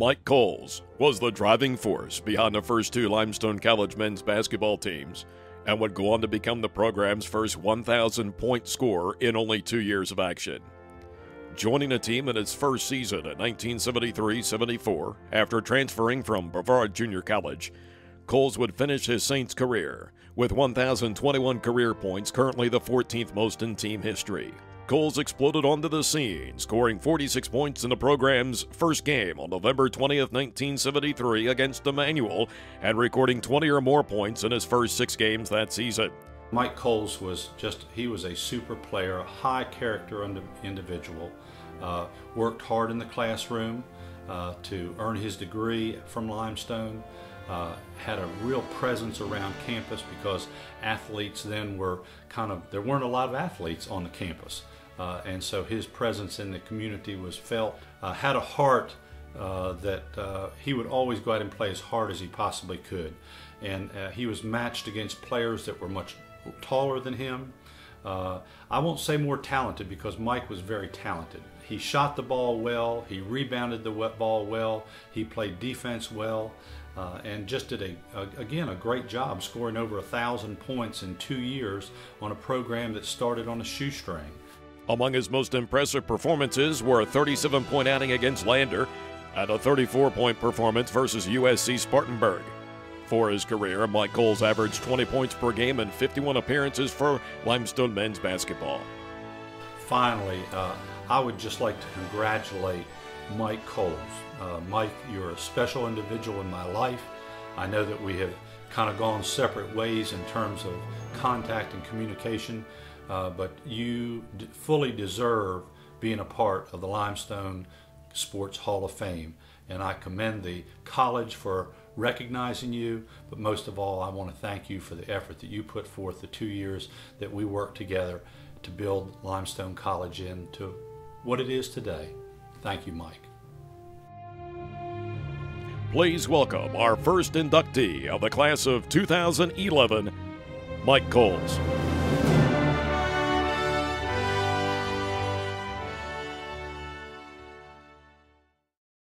Mike Coles was the driving force behind the first two Limestone College men's basketball teams and would go on to become the program's first 1,000-point scorer in only 2 years of action. Joining the team in its first season in 1973-74, after transferring from Brevard Junior College, Coles would finish his Saints career with 1,021 career points, currently the 14th most in team history. Coles exploded onto the scene, scoring 46 points in the program's first game on November 20th, 1973 against Emmanuel, and recording 20 or more points in his first 6 games that season. Mike Coles was he was a super player, a high character individual, worked hard in the classroom to earn his degree from Limestone, had a real presence around campus because athletes then were there weren't a lot of athletes on the campus. And so his presence in the community was felt, had a heart that he would always go out and play as hard as he possibly could. And he was matched against players that were much taller than him. I won't say more talented because Mike was very talented. He shot the ball well, he rebounded the ball well, he played defense well, and just did again a great job scoring over 1,000 points in 2 years on a program that started on a shoestring. Among his most impressive performances were a 37-point outing against Lander and a 34-point performance versus USC Spartanburg. For his career, Mike Coles averaged 20 points per game and 51 appearances for Limestone men's basketball. Finally, I would just like to congratulate Mike Coles. Mike, you're a special individual in my life. I know that we have kind of gone separate ways in terms of contact and communication, but you fully deserve being a part of the Limestone Sports Hall of Fame. And I commend the college for recognizing you, but most of all, I want to thank you for the effort that you put forth the 2 years that we worked together to build Limestone College into what it is today. Thank you, Mike. Please welcome our first inductee of the class of 2011, Mike Coles.